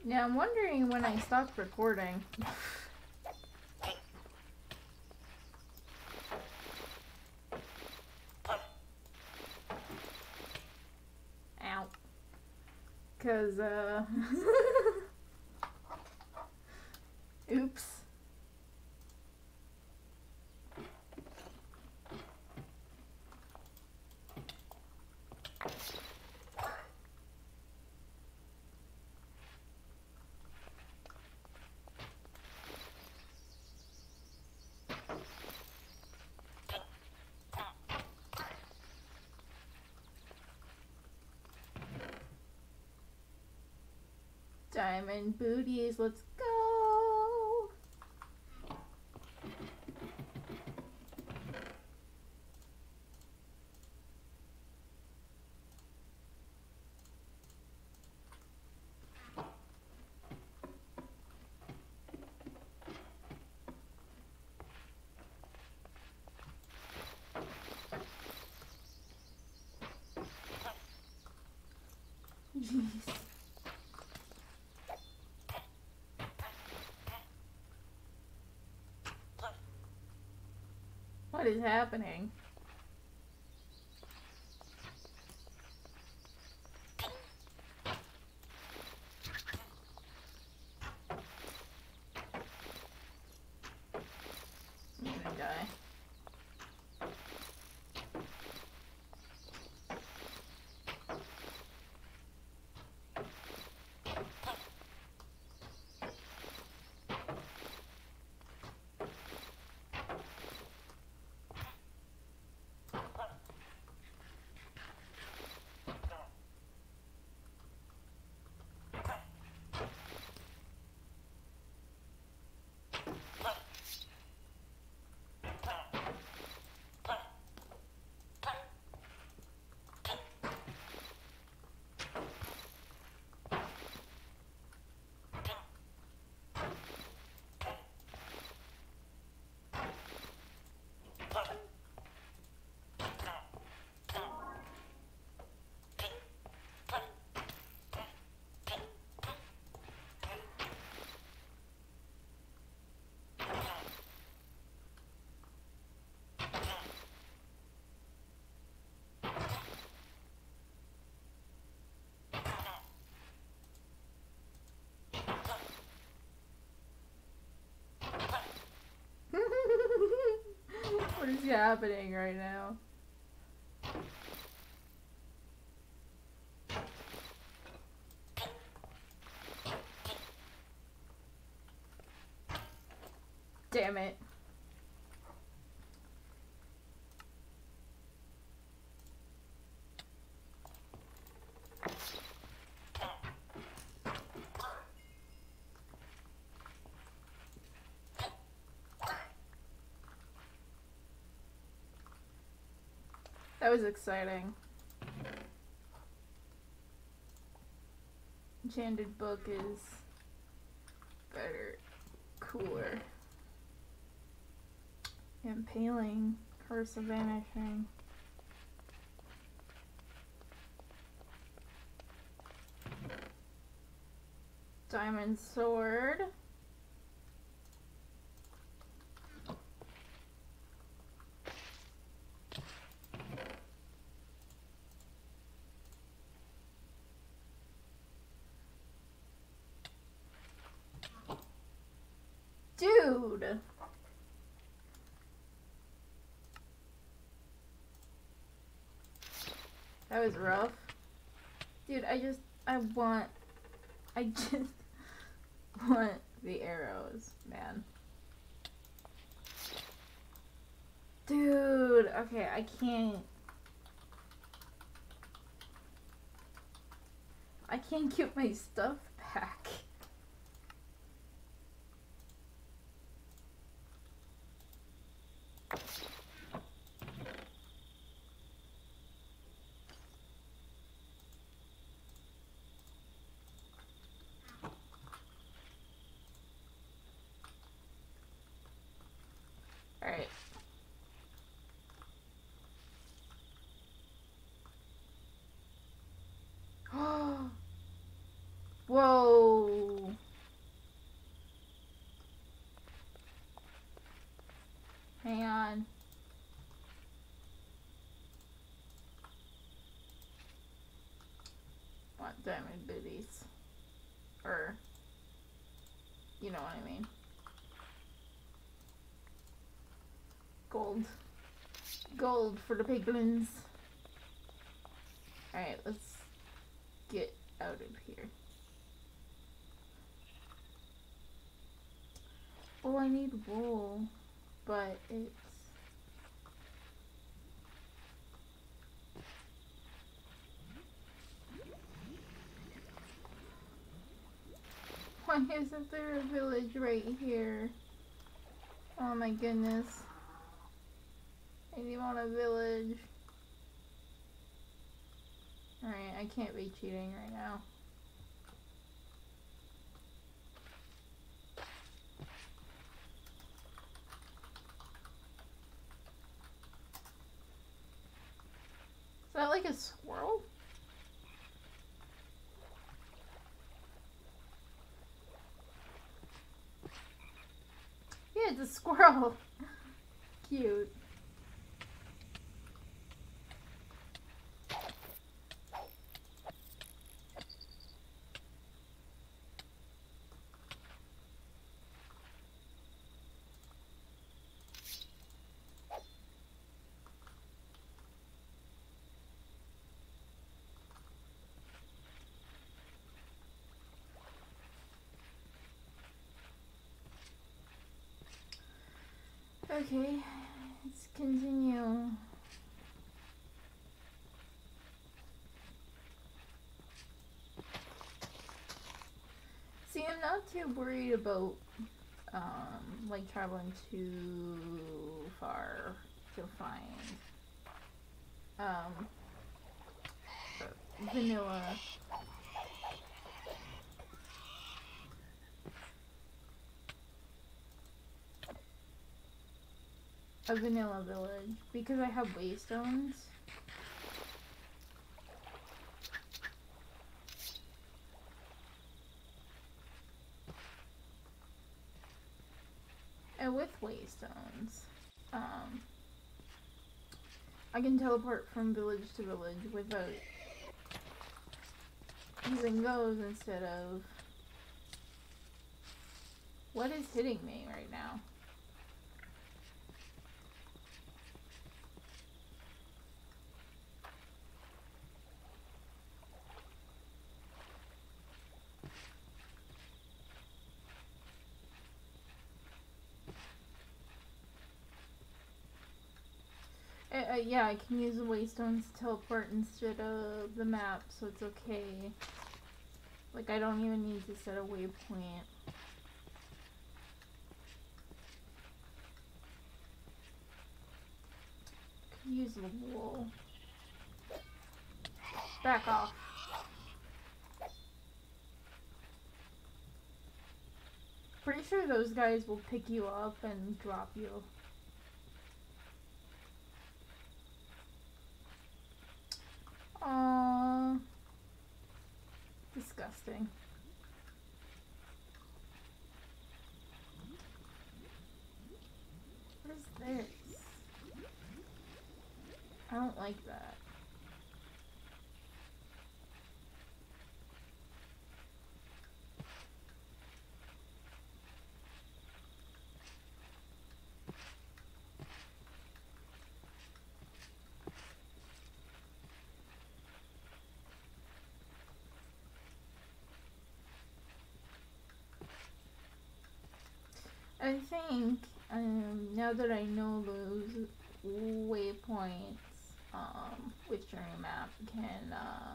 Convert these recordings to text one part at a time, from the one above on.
Yeah, I'm wondering when I stopped recording. Ow. Cause, oops. Diamond booties, let's go! Jeez. What is happening? I'm gonna die. What is happening right now? Damn it. That was exciting. Enchanted book is better, cooler. Impaling, curse of vanishing. Diamond sword. Dude! That was rough. Dude, I just want the arrows, man. Dude, okay, I can't get my stuff back. Alright. Whoa! diamond booties. Or, you know what I mean. Gold. Gold for the piglins. Alright, let's get out of here. Oh, I need wool, but it's... Why isn't there a village right here? Oh my goodness. I do want a village. Alright, I can't be cheating right now. Is that like a squirrel? Yeah, it's a squirrel. Cute. Okay, let's continue. See, I'm not too worried about, like, traveling too far to find, vanilla. A vanilla village, because I have waystones. And with waystones, I can teleport from village to village without using those instead of... What is hitting me right now? Yeah, I can use the waystones to teleport instead of the map, so it's okay. Like, I don't even need to set a waypoint. Could use the wool. Back off. Pretty sure those guys will pick you up and drop you. Aww. Disgusting. What is this? I don't like that. I think, now that I know those waypoints, which journey map can,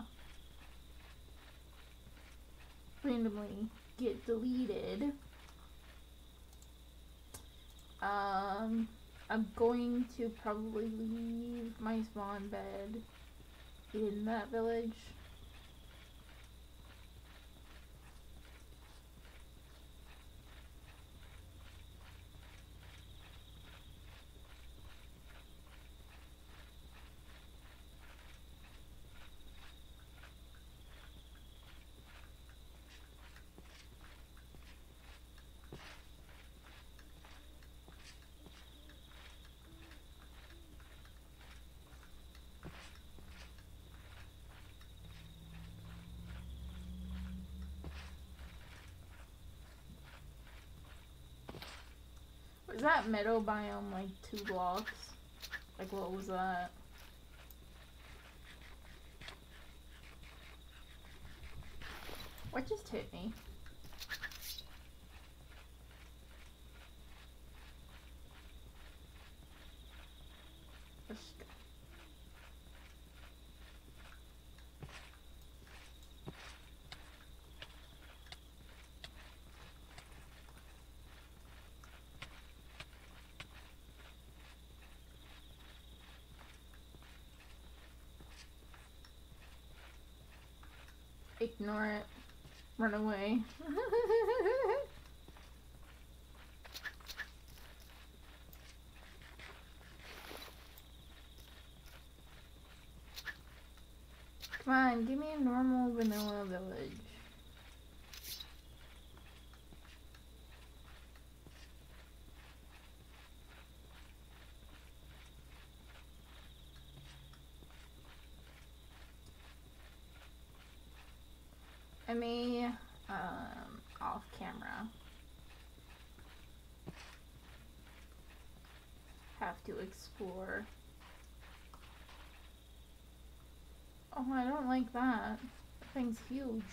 randomly get deleted, I'm going to probably leave my spawn bed in that village. that meadow biome like 2 blocks? Like, what was that? What just hit me? Let's go. Ignore it. Run away. Come on, give me a normal vanilla village. I may, off camera, have to explore. Oh, I don't like that. That thing's huge.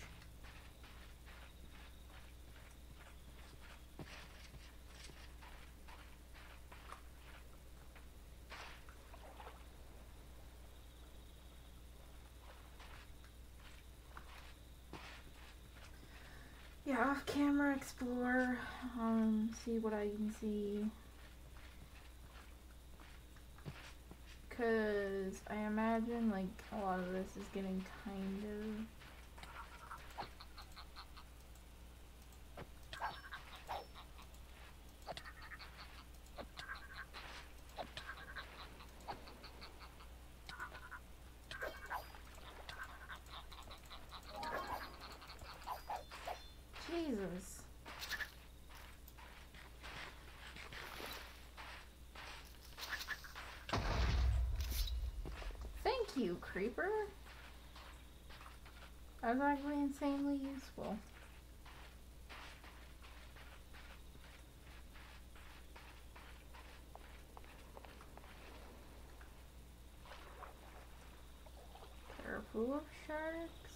Yeah, off camera explore, see what I can see. Cause I imagine like a lot of this is getting kind of Jesus. Thank you, creeper. That was actually insanely useful. Careful of sharks.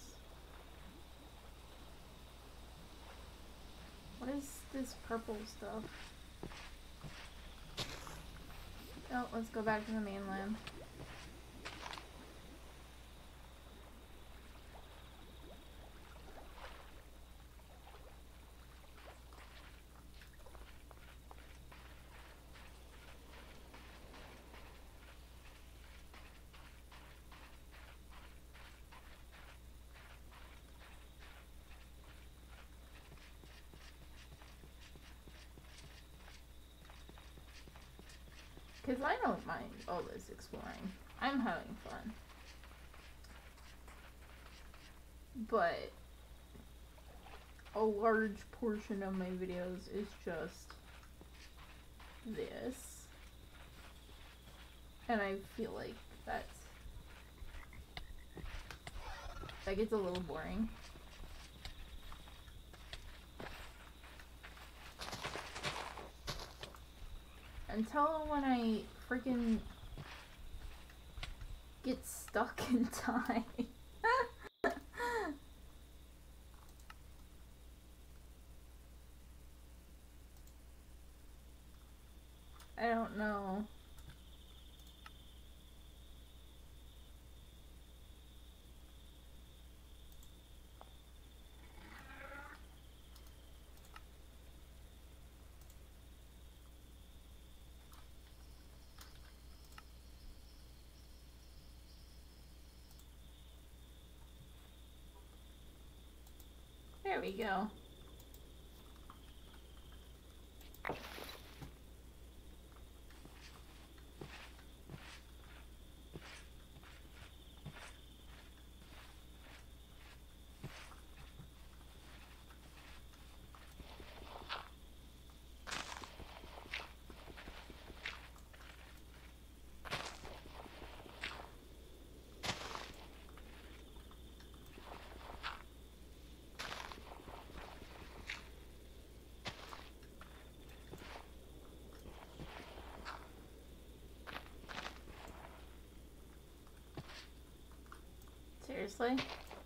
What is this purple stuff? Oh, let's go back to the mainland. Because I don't mind all this exploring. I'm having fun. But a large portion of my videos is just this. And I feel like that gets a little boring. Until when I freaking get stuck in time. I don't know. There we go. Seriously?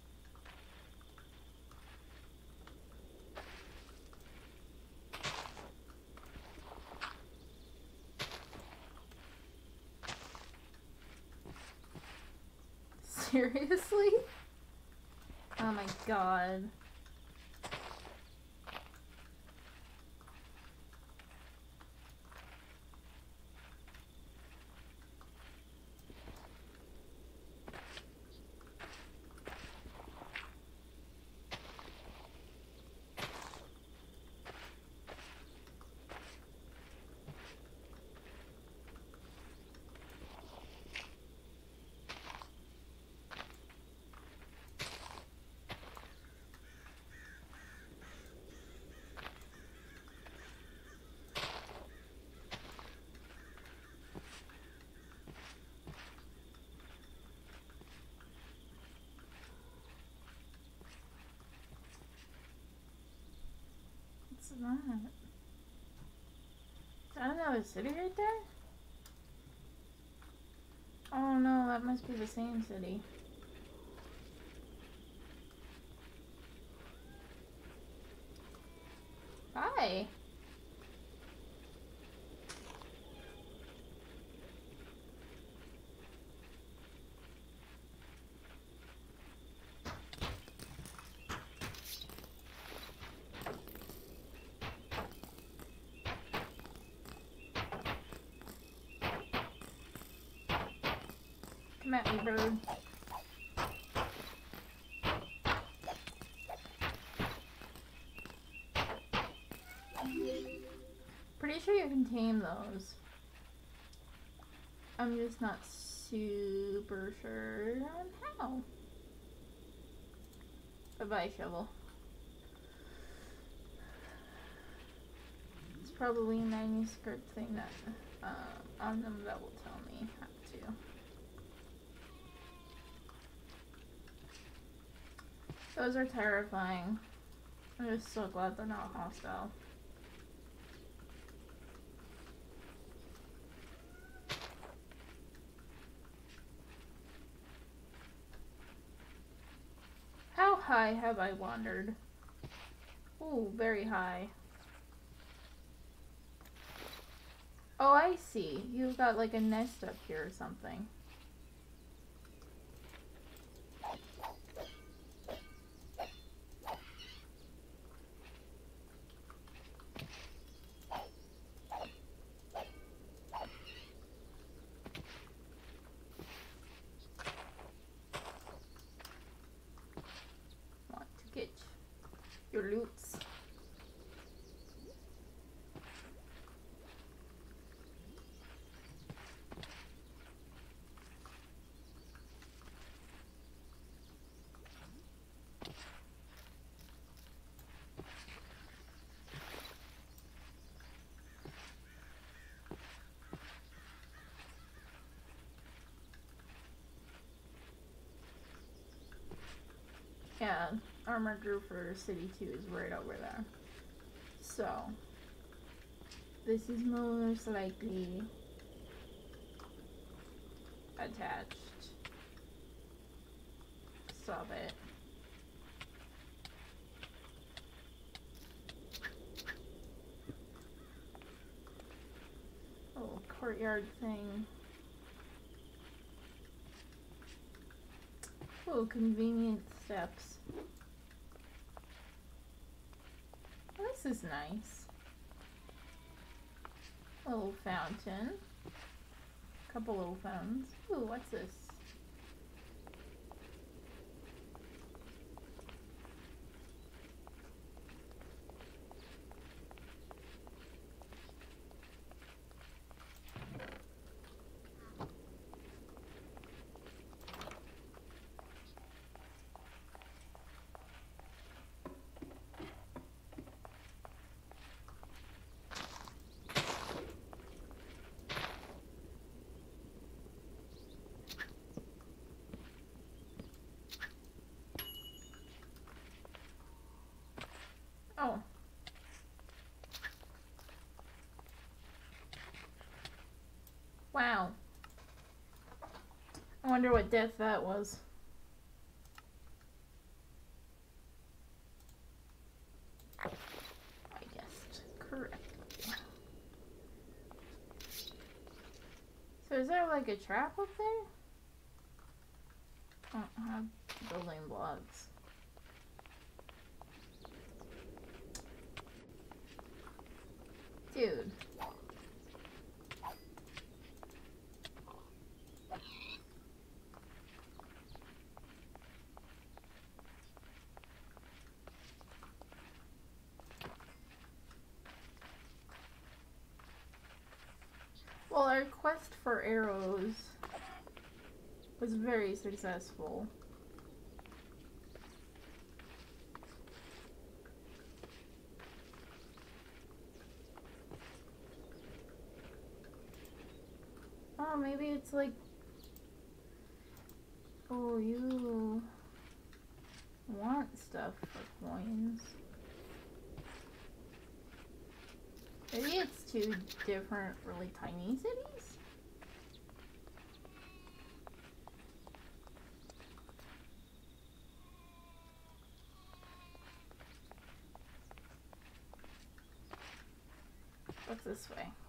Seriously? Oh my god. What's that? Is that another city right there? Oh no, that must be the same city. Hi. Come at me, bird. Pretty sure you can tame those. I'm just not super sure on how. Bye-bye, shovel. It's probably a manuscript thing that on them that will tell me how to. Those are terrifying. I'm just so glad they're not hostile. How high have I wandered? Ooh, very high. Oh, I see. You've got like a nest up here or something. Want to get your loots. Yeah, armor group for City 2 is right over there. So, this is most likely attached. Stop it. Oh, courtyard thing. Oh, convenient steps. Well, this is nice. A little fountain. Couple little fountains. Ooh, what's this? Oh. Wow. I wonder what death that was. Is there like a trap up there? I don't have building blocks. Dude. Well, our quest for arrows was very successful. Oh, maybe it's like... Oh, you want stuff for coins. Maybe it's two different, really tiny cities? What's this way?